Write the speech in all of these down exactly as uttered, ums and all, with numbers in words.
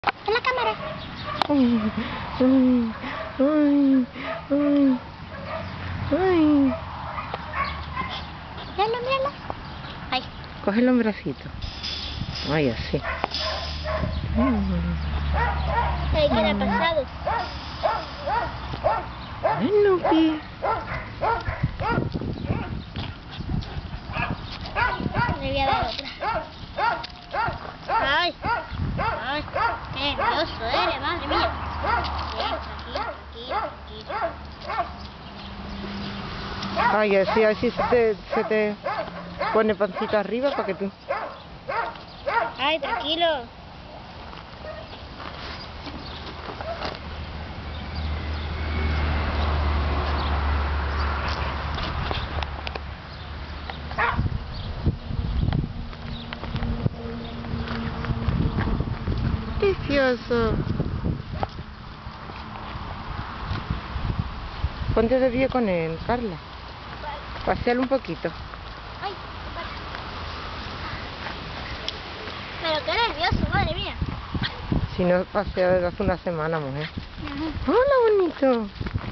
En la cámara. Ay, ay, ay, ay, ay. Míralo, míralo. Ay. Cógelo en bracito. Ay, así. Mm. Ay, ¿qué le ha pasado? Ay, Nupi. Le voy a dar otra. Ay. Ay. Qué nervioso eres, madre mía. Bien, tranquilo, tranquilo, tranquilo. Ay, así, así se te, se te pone pancita arriba para que tú... Ay, tranquilo. Precioso. Ponte de pie con él, Carla. Pasealo un poquito. Ay, pero qué nervioso, madre mía. Si no pasea desde hace una semana, mujer. Hola, bonito.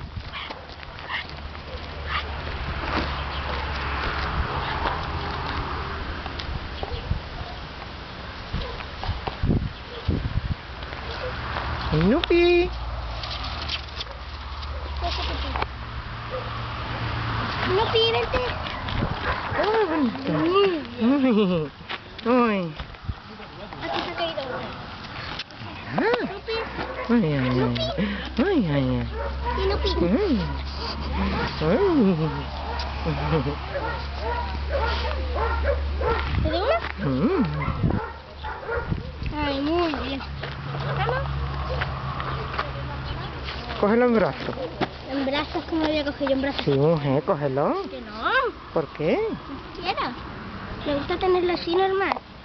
Nupi. Nupi, vente. Hola, bonito. Uy. Uy. Aquí se ha caído uno. Ah. Nupi. Ay, ay, ay. Ay, ay, ay. Sí, Nupi. Ay. Ay. ¿Te doy una? Mm. Ay, muy bien. ¿Vamos? Cógelo en brazos. En brazos, ¿cómo lo voy a coger yo en brazos? Sí, mujer, cógelo. Que no, ¿Por qué? no quiero. Me gusta tenerlo así normal.